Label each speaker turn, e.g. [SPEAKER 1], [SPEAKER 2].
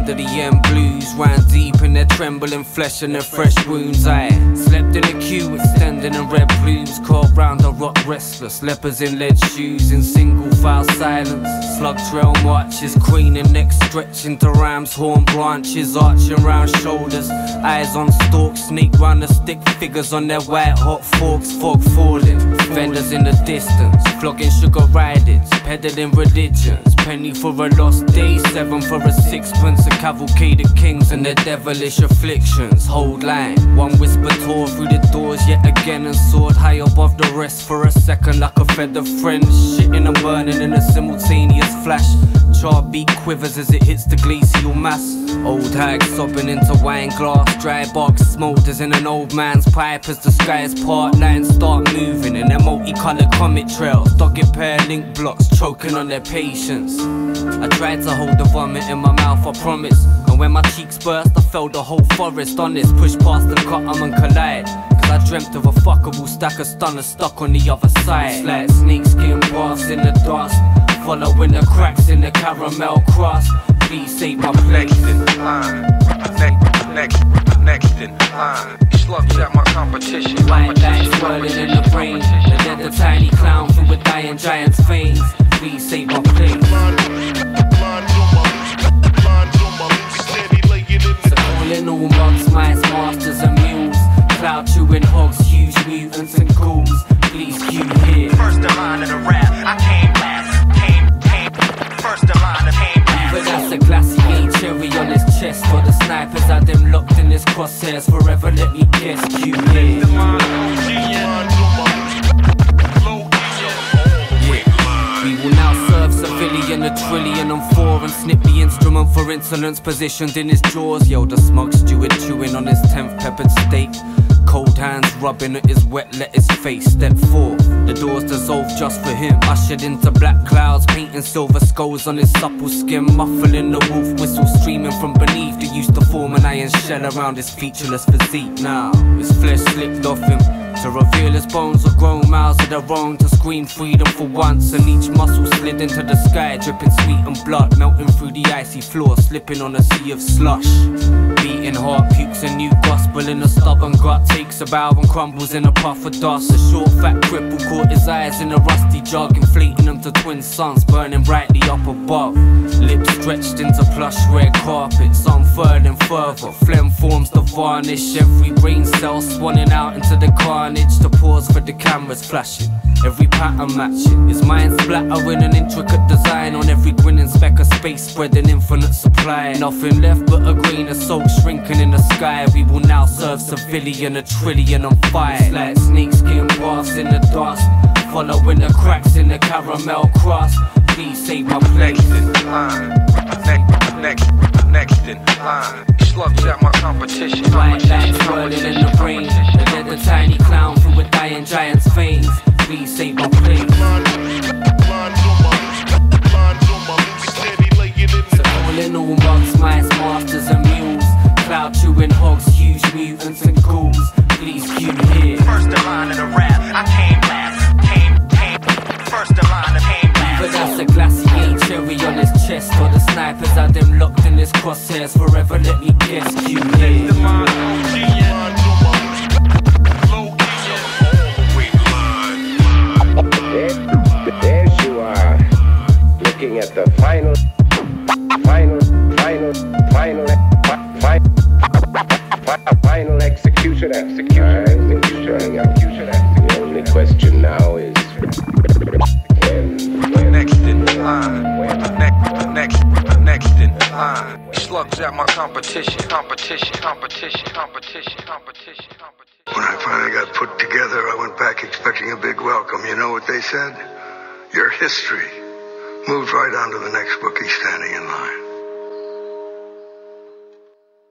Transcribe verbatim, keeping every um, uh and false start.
[SPEAKER 1] under the end blues, ran deep in their trembling flesh and their fresh wounds. I slept in a queue, extending in red plumes, crawled round a rock restless, lepers in lead shoes, in single file silence. Slug trail marches, craning necks stretching to ram's horn branches, arching round shoulders, eyes on stalks, snake round the stick, figures on their white hot forks, fog falling, fenders in the distance, flogging sugar riders, peddling religions, penny for a lost day, seven for a sixpence, a cavalcade of kings and their devilish afflictions. Hold line, one whisper tore through the doors yet again and soared high above the rest for a second like a feather friend, shitting and burning in a simultaneous flash. Charred beat quivers as it hits the glacial mass. Old hag sobbing into wine glass, dry bark smolders in an old man's pipe as the skies part, lines start moving in their multicolored comet trails, dogged pair link blocks choking on their patience. I tried to hold the vomit in my mouth, I promise, and when my cheeks burst I felt the whole forest on this. Push past the cut, I'm and collide, cause I dreamt of a fuckable stack of stunners stuck on the other side. It's like snakeskin baths in the dust, following the cracks in the caramel crust. Please save my place.
[SPEAKER 2] Next in line, next, next, next in line. Slugs at my competition.
[SPEAKER 1] White lights swirling in the brain, and then the tiny clown through a dying giant's veins. Please save my place. So all in all, mugs, mice, masters and mules, cloud chewing hogs, huge mutants and ghouls. Please cue here.
[SPEAKER 2] First in line of the rap, I came last. Came, came, first in line, I came last.
[SPEAKER 1] But that's a glacier cherry on his chest, for the snipers had them locked in his crosshairs forever. Let me guess, cue here. We will now serve civilian a trillion and four, and snip the instrument for insolence positioned in his jaws. Yo, the smug steward chewing on his tenth peppered steak, cold hands rubbing at his wet lettuce face. Step forth, the doors dissolve just for him, ushered into black clouds, painting silver skulls on his supple skin, muffling the wolf whistle streaming from beneath that used to form an iron shell around his featureless physique. Now his flesh slipped off him to reveal his bones were grown mouths of their own, to scream freedom for once, and each muscle slid into the sky, dripping sweet and blood, melting through the icy floor, slipping on a sea of slush. Beating heart pukes a new gospel in a stubborn gut, takes a bow and crumbles in a puff of dust. A short fat cripple caught his eyes in a rusty jug, inflating them to twin suns burning brightly up above. Lips stretched into plush red carpets, unfurling further, phlegm forms the varnish, every brain cell swanning out into the carnage, to pause for the cameras flashing, every pattern matching. His mind splattering an intricate design on every grinning speck of space, spreading infinite supply. Nothing left but a grain of salt shrinking in the sky. We will now serve civilian a trillion on fire. It's like snakeskin baths in the dust, following the cracks in the caramel crust. Please save my place.
[SPEAKER 2] Next in line, next, next, next in line. Slugs at my competition.
[SPEAKER 1] White lights swirling in the brain, and then the tiny clown through a dying giant's veins. Please save my place. So all in all, mugs, mice, masters and mules, cloud chewing hogs, huge mutants and ghouls. Please cue here.
[SPEAKER 2] First in line of the rap, I came last. Came, came, first in line, I came last.
[SPEAKER 1] But that's a glacier cherry on his chest, for the snipers had them locked in his crosshairs forever. Let me guess, cue here.
[SPEAKER 3] There you are, looking at the final, final, final, final, final, final execution, execution, execution, execution. The only question now is when, when.
[SPEAKER 2] Next in line,
[SPEAKER 3] when,
[SPEAKER 2] next, next, next in line. Slugs at my competition, competition, competition, competition, competition, competition.
[SPEAKER 4] When I finally got put together, I went back expecting a big welcome. You know what they said? Your history. Moved right on to the next bookie standing in line.